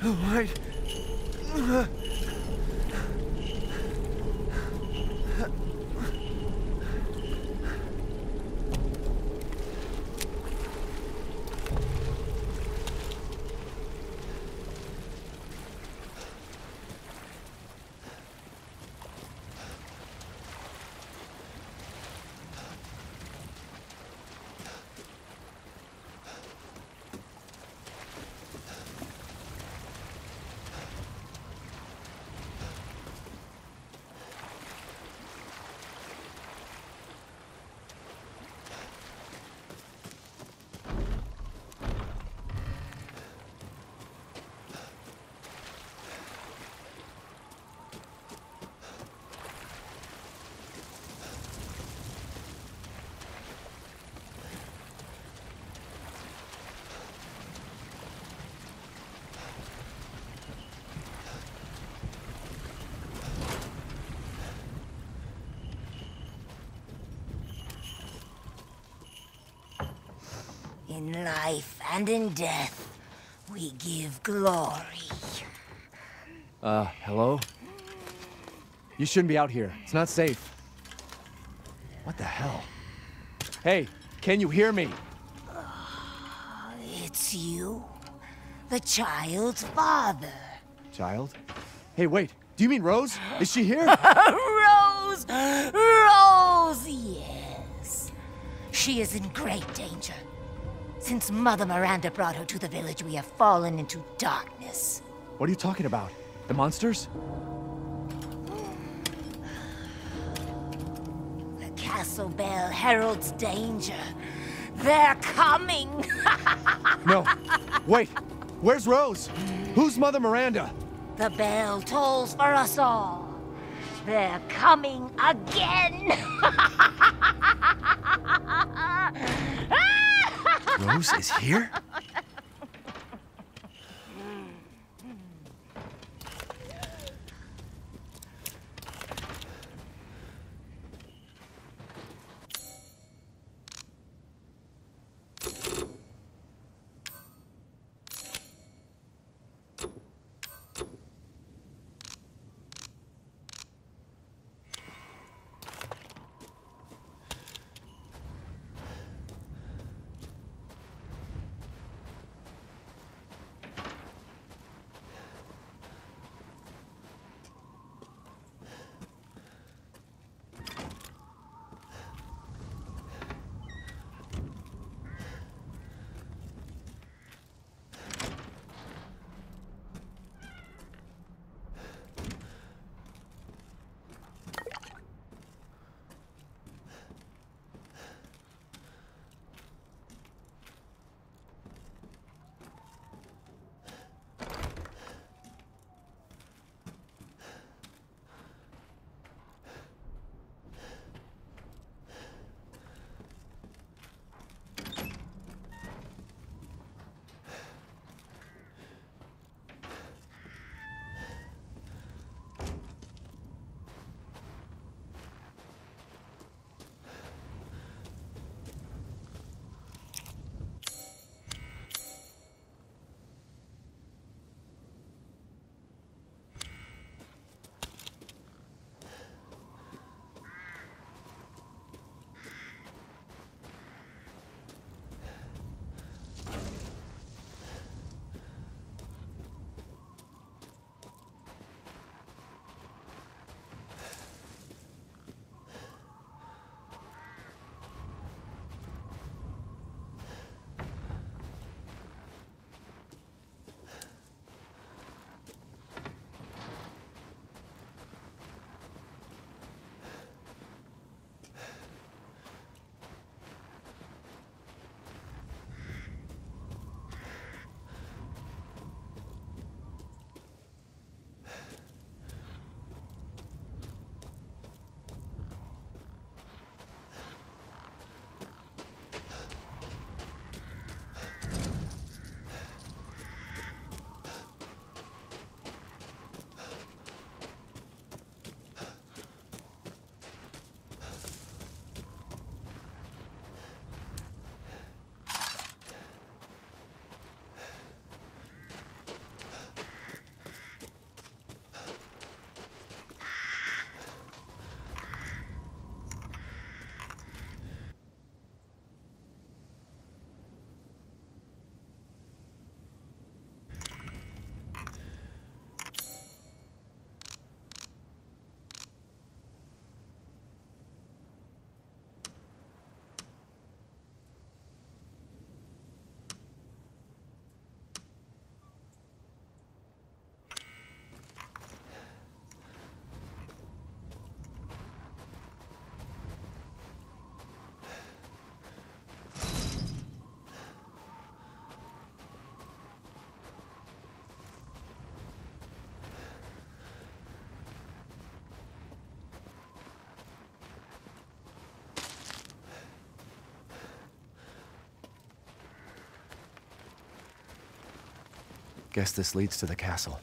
Wait. In life and in death, we give glory. Hello? You shouldn't be out here. It's not safe. What the hell? Hey, can you hear me? It's you, the child's father. Child? Hey, wait. Do you mean Rose? Is she here? Rose! Rose, yes. She is in great danger. Since Mother Miranda brought her to the village, we have fallen into darkness. What are you talking about? The monsters? The castle bell heralds danger. They're coming! No. Wait. Where's Rose? Who's Mother Miranda? The bell tolls for us all. They're coming again! Rose is here? Guess this leads to the castle.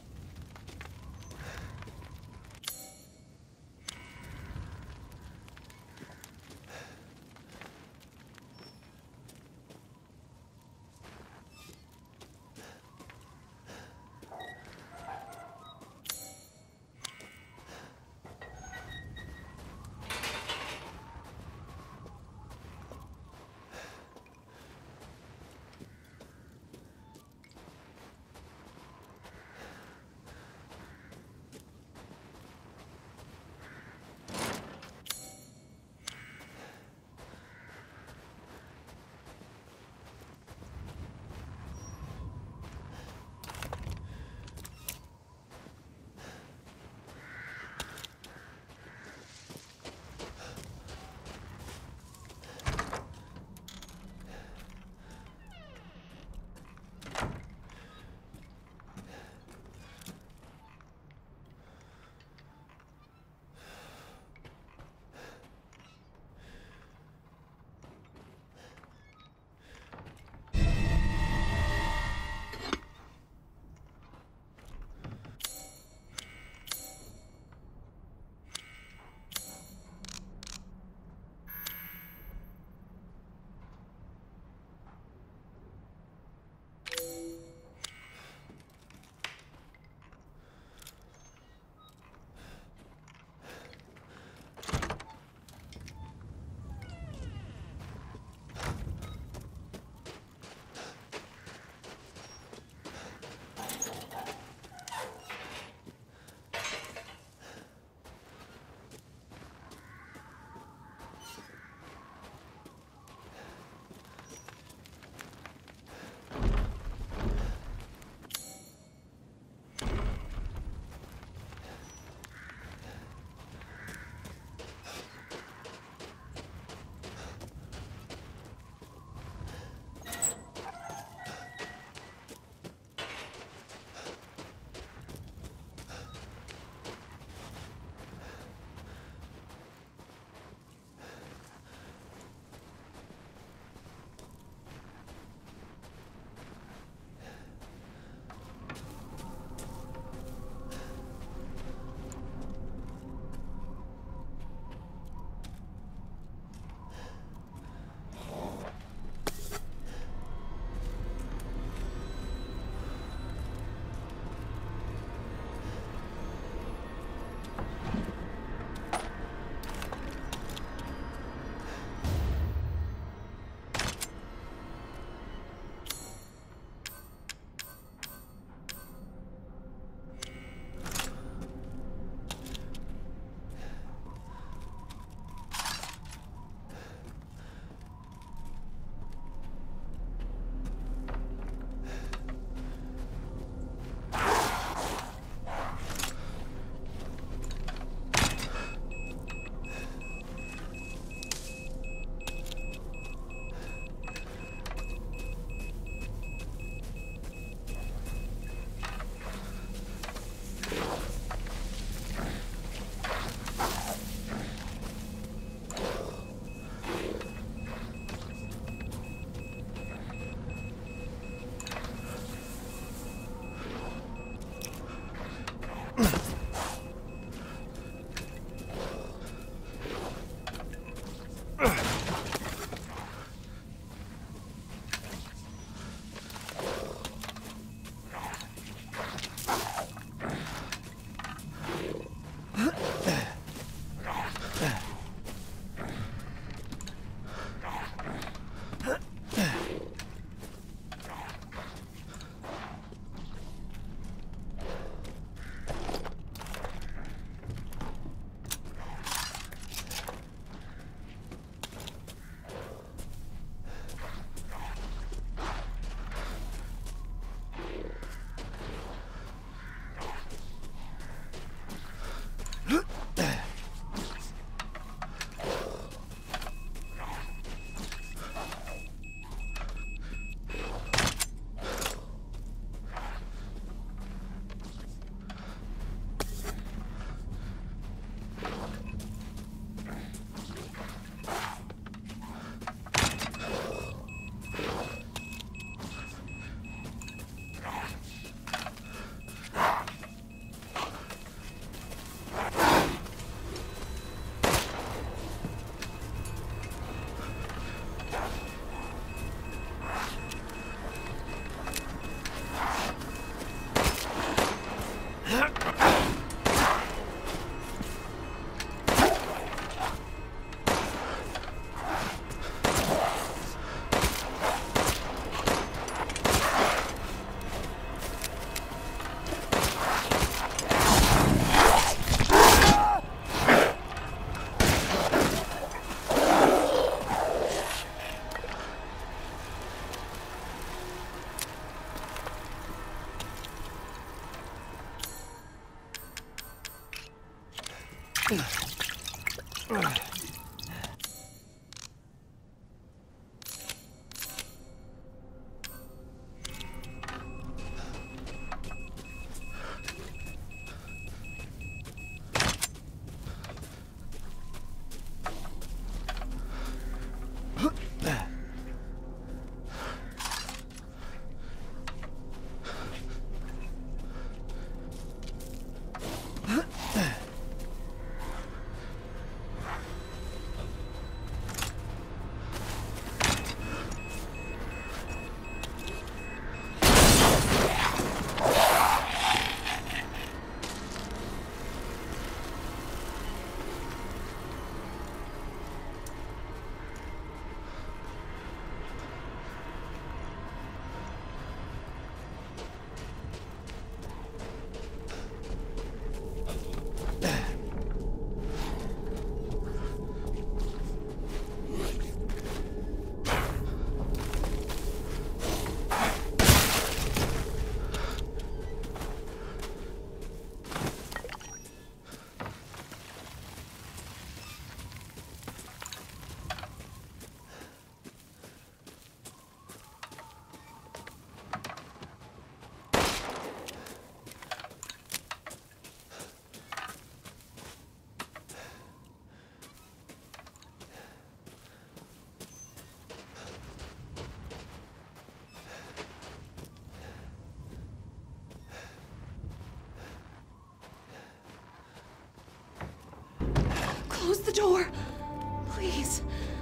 Close the door, please.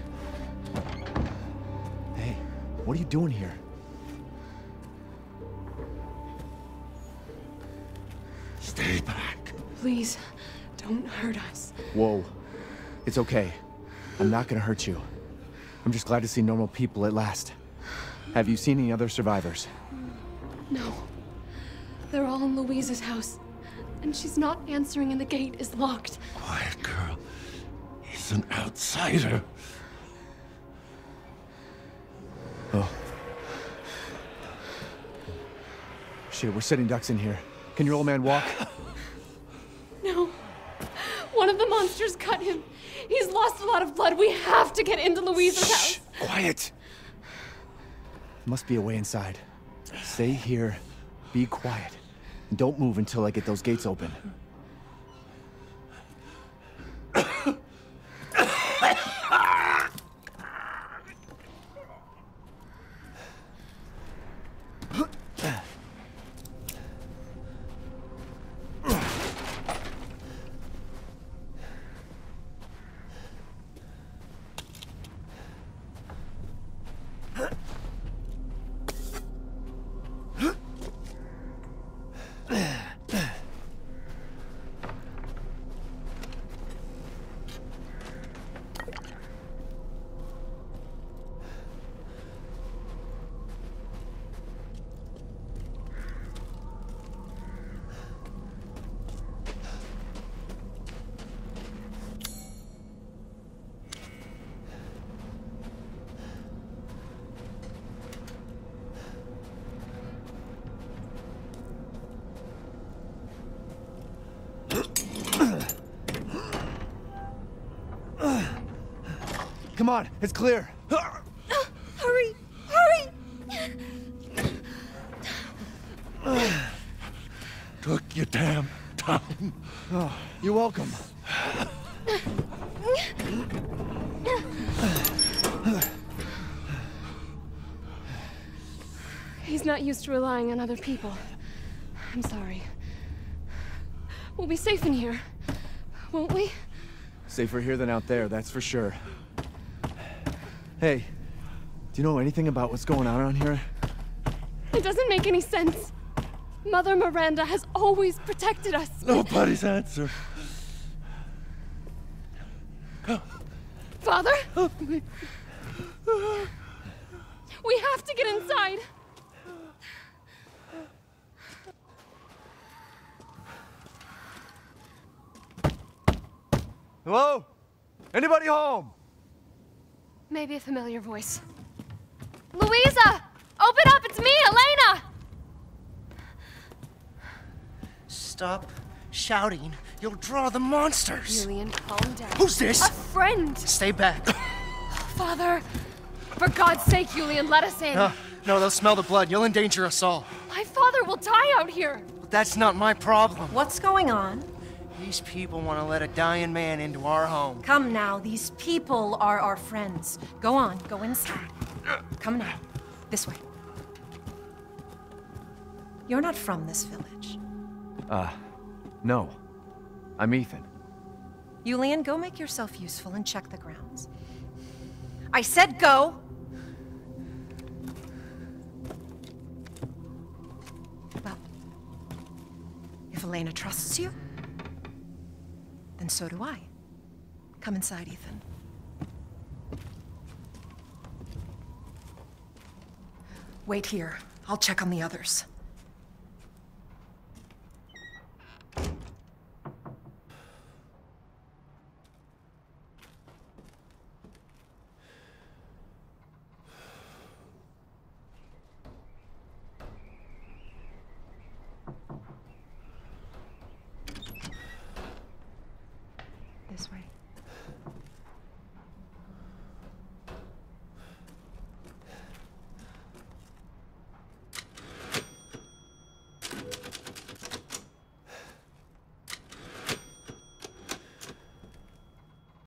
Hey, what are you doing here? Stay back. Please, don't hurt us. Whoa. It's okay. I'm not gonna hurt you. I'm just glad to see normal people at last. Have you seen any other survivors? No. They're all in Louisa's house. And she's not answering and the gate is locked. Quiet girl. He's an outsider. Oh. Shit, we're sitting ducks in here. Can your old man walk? No. One of the monsters cut him. He's lost a lot of blood. We have to get into Louisa's house. Quiet! Must be a way inside. Stay here, be quiet, and don't move until I get those gates open. Come on, it's clear. Hurry! Hurry! Took your damn time. Oh, you're welcome. He's not used to relying on other people. I'm sorry. We'll be safe in here, won't we? Safer here than out there, that's for sure. Hey, do you know anything about what's going on around here? It doesn't make any sense. Mother Miranda has always protected us. Nobody's answer. Father? We have to get inside. Hello? Anybody home? Maybe a familiar voice. Louisa! Open up! It's me, Elena! Stop Shouting, you'll draw the monsters. Julian, calm down. Who's this? A friend! Stay back. Father! For God's sake, Julian, let us in. No, they'll smell the blood. You'll endanger us all. My father will die out here. But that's not my problem. What's going on? These people want to let a dying man into our home. Come now, these people are our friends. Go on, go inside. Come now, this way. You're not from this village. No. I'm Ethan. Julian, go make yourself useful and check the grounds. I said go! Well, if Elena trusts you, then so do I. Come inside, Ethan. Wait here. I'll check on the others. This way.